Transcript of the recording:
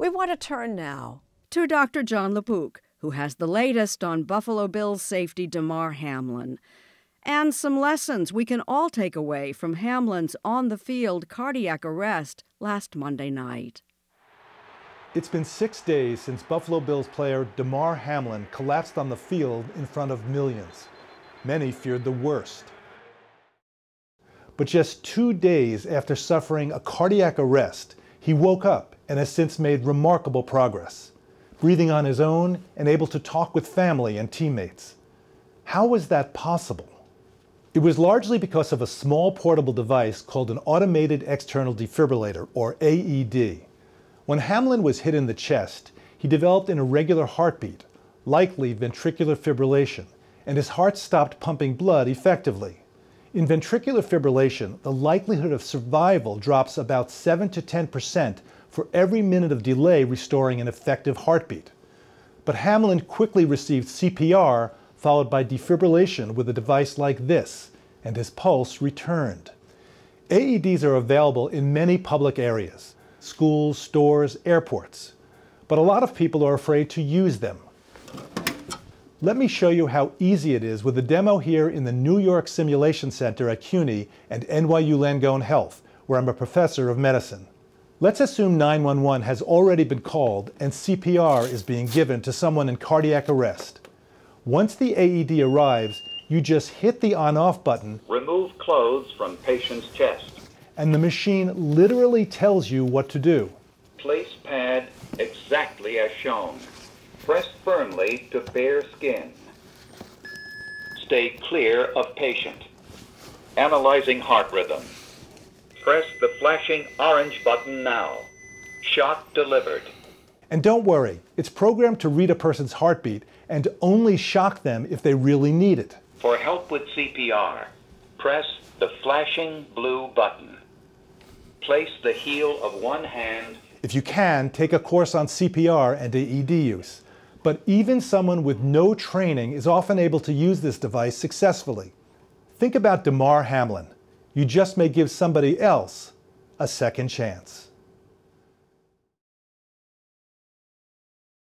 We want to turn now to Dr. John LaPook, who has the latest on Buffalo Bills safety Damar Hamlin, and some lessons we can all take away from Hamlin's on-the-field cardiac arrest last Monday night. It's been 6 days since Buffalo Bills player Damar Hamlin collapsed on the field in front of millions. Many feared the worst. But just 2 days after suffering a cardiac arrest, he woke up and has since made remarkable progress, breathing on his own and able to talk with family and teammates. How was that possible? It was largely because of a small portable device called an automated external defibrillator, or AED. When Hamlin was hit in the chest, he developed an irregular heartbeat, likely ventricular fibrillation, and his heart stopped pumping blood effectively. In ventricular fibrillation, the likelihood of survival drops about 7 to 10% for every minute of delay restoring an effective heartbeat. But Hamlin quickly received CPR, followed by defibrillation with a device like this, and his pulse returned. AEDs are available in many public areas, schools, stores, airports, but a lot of people are afraid to use them. Let me show you how easy it is with a demo here in the New York Simulation Center at CUNY and NYU Langone Health, where I'm a professor of medicine. Let's assume 911 has already been called and CPR is being given to someone in cardiac arrest. Once the AED arrives, you just hit the on-off button. Remove clothes from patient's chest. And the machine literally tells you what to do. Place pad exactly as shown. Press firmly to bare skin. Stay clear of patient. Analyzing heart rhythm. Press the flashing orange button now. Shock delivered. And don't worry, it's programmed to read a person's heartbeat and only shock them if they really need it. For help with CPR, press the flashing blue button. Place the heel of one hand. If you can, take a course on CPR and AED use. But even someone with no training is often able to use this device successfully. Think about Damar Hamlin. You just may give somebody else a second chance.